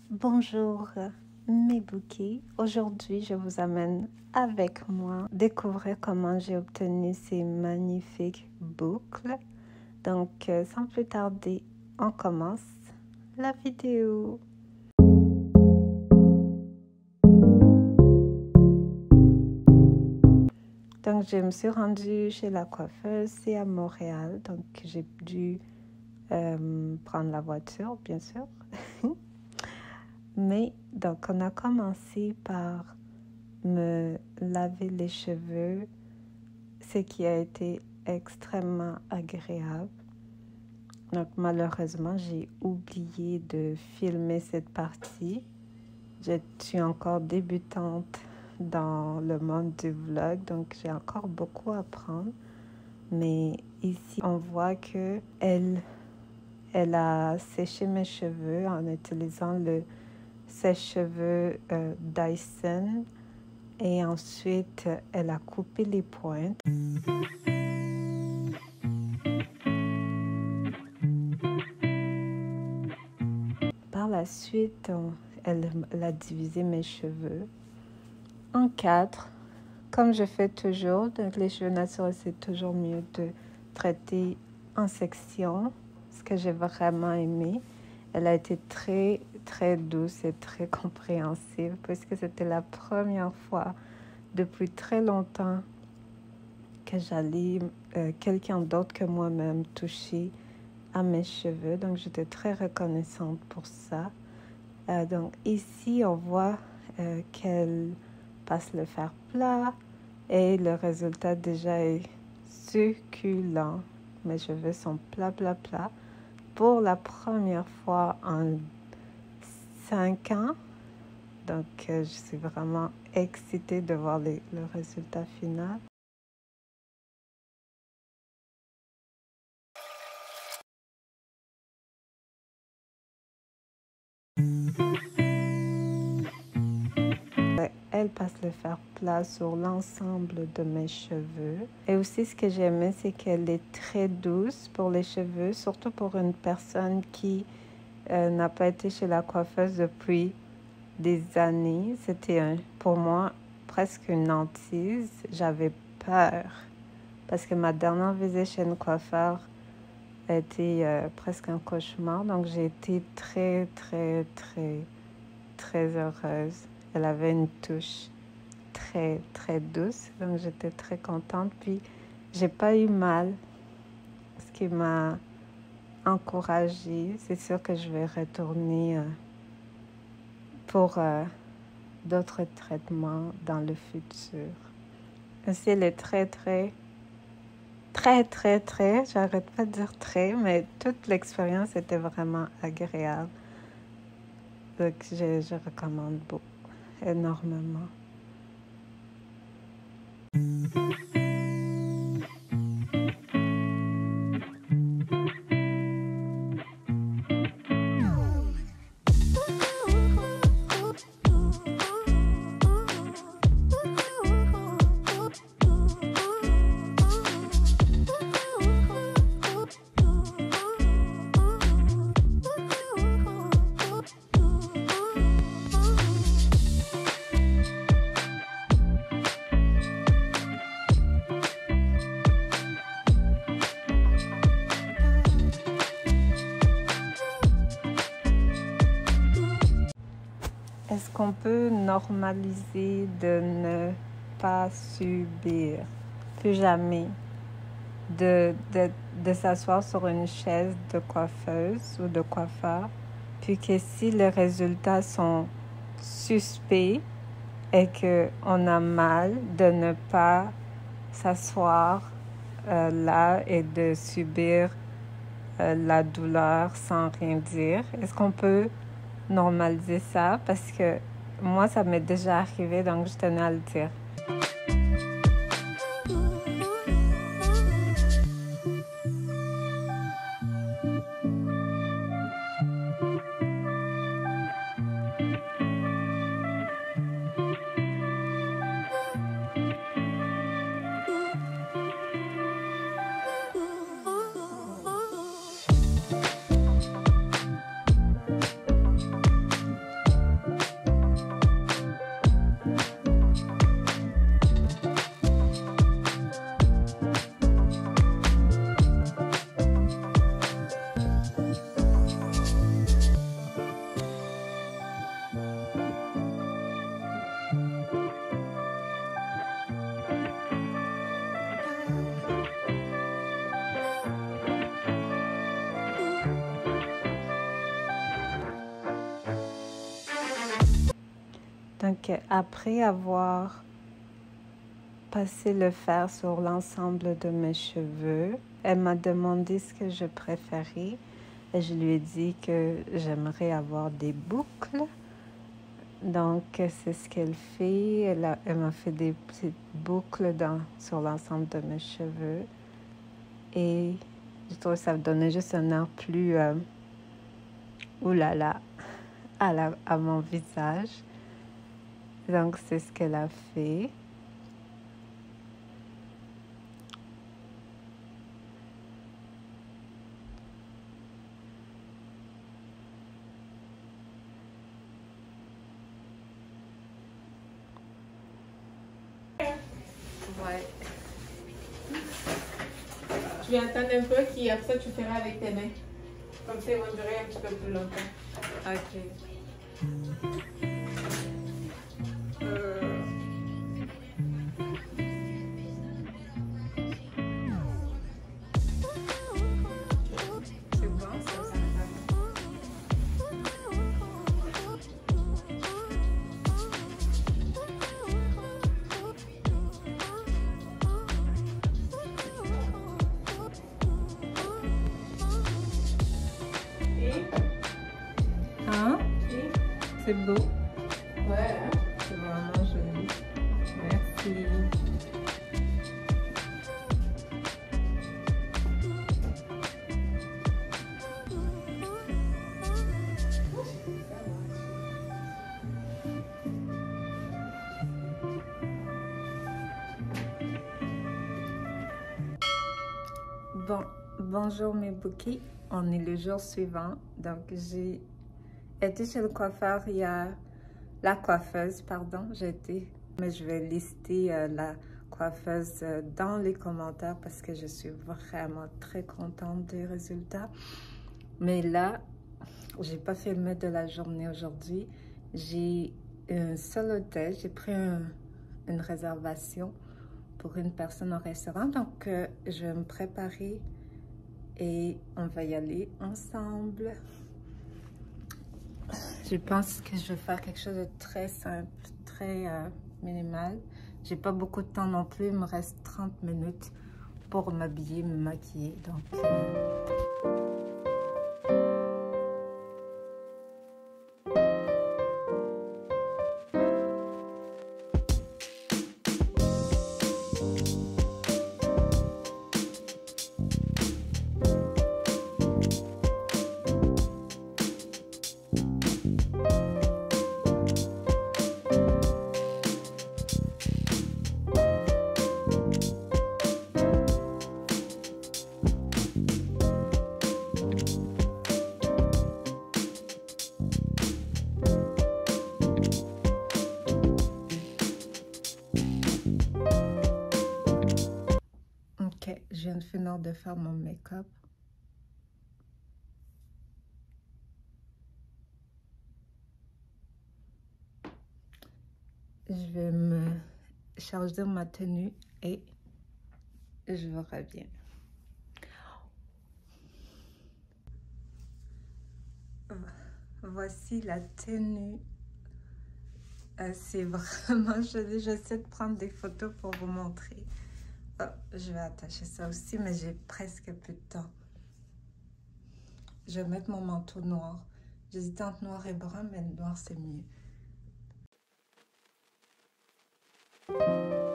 Bonjour mes bouquets. Aujourd'hui, je vous amène avec moi découvrir comment j'ai obtenu ces magnifiques boucles. Donc, sans plus tarder, on commence la vidéo. Donc, je me suis rendue chez la coiffeuse, c'est à Montréal. Donc, j'ai dû prendre la voiture, bien sûr. Mais donc, on a commencé par me laver les cheveux, ce qui a été extrêmement agréable. Donc, malheureusement, j'ai oublié de filmer cette partie. Je suis encore débutante dans le monde du vlog, donc j'ai encore beaucoup à apprendre. Mais ici, on voit que elle a séché mes cheveux en utilisant le sèche-cheveux Dyson. Et ensuite, elle a coupé les pointes. Par la suite, elle a divisé mes cheveux en 4. Comme je fais toujours, donc les cheveux naturels, c'est toujours mieux de traiter en section, ce que j'ai vraiment aimé. Elle a été très, très douce et très compréhensive, puisque c'était la première fois depuis très longtemps que j'allais quelqu'un d'autre que moi-même toucher à mes cheveux. Donc, j'étais très reconnaissante pour ça. Donc, ici, on voit qu'elle passe le fer plat et le résultat déjà est succulent. Mes cheveux sont plats, plats, plats. Pour la première fois en 5 ans. Donc, je suis vraiment excitée de voir le résultat final. Elle passe le fer plat sur l'ensemble de mes cheveux. Et aussi, ce que j'aimais, c'est qu'elle est très douce pour les cheveux, surtout pour une personne qui n'a pas été chez la coiffeuse depuis des années. C'était pour moi presque une hantise. J'avais peur parce que ma dernière visite chez une coiffeur a été presque un cauchemar. Donc, j'ai été très, très, très, très heureuse. Elle avait une touche très, très douce. Donc, j'étais très contente. Puis, j'ai pas eu mal, ce qui m'a encouragée. C'est sûr que je vais retourner pour d'autres traitements dans le futur. Aussi, elle est très, très, très, très, très, j'arrête pas de dire très, mais toute l'expérience était vraiment agréable. Donc, je recommande beaucoup, énormément. Est-ce qu'on peut normaliser de ne pas subir, plus jamais, de s'asseoir sur une chaise de coiffeuse ou de coiffeur, puis que si les résultats sont suspects et qu'on a mal, de ne pas s'asseoir là et de subir la douleur sans rien dire? Est-ce qu'on peut normaliser ça? Parce que moi, ça m'est déjà arrivé, donc je tenais à le dire. Donc, après avoir passé le fer sur l'ensemble de mes cheveux, elle m'a demandé ce que je préférais et je lui ai dit que j'aimerais avoir des boucles. Donc, c'est ce qu'elle fait. Elle m'a fait des petites boucles sur l'ensemble de mes cheveux. Et je trouve que ça donnait juste un air plus oulala à mon visage. Donc, c'est ce qu'elle a fait. Ouais. Tu vais attendre un peu, qui après tu feras avec tes mains. Comme ça, ils vont durer un petit peu plus longtemps. Ok. C'est bon, ça Hein? Et C'est beau. ouais. C'est vraiment joli. Merci. Bon, bonjour mes bouquets. On est le jour suivant. Donc, j'ai été chez le coiffeur. Il y a la coiffeuse, pardon. J'ai été, mais je vais lister la coiffeuse dans les commentaires parce que je suis vraiment très contente des résultats. Mais là, j'ai pas filmé de la journée aujourd'hui. J'ai un seul hôtel. J'ai pris une réservation pour une personne au restaurant. Donc, je vais me préparer et on va y aller ensemble. Je pense que je vais faire quelque chose de très simple, très minimal. J'ai pas beaucoup de temps non plus. Il me reste 30 minutes pour m'habiller, me maquiller. Donc, ok, je viens de finir de faire mon make-up. Je vais me charger ma tenue et je vous reviens. Voici la tenue. C'est vraiment joli. J'essaie de prendre des photos pour vous montrer. Oh, je vais attacher ça aussi, mais j'ai presque plus de temps. Je vais mettre mon manteau noir. J'hésitais entre noir et brun, mais le noir c'est mieux.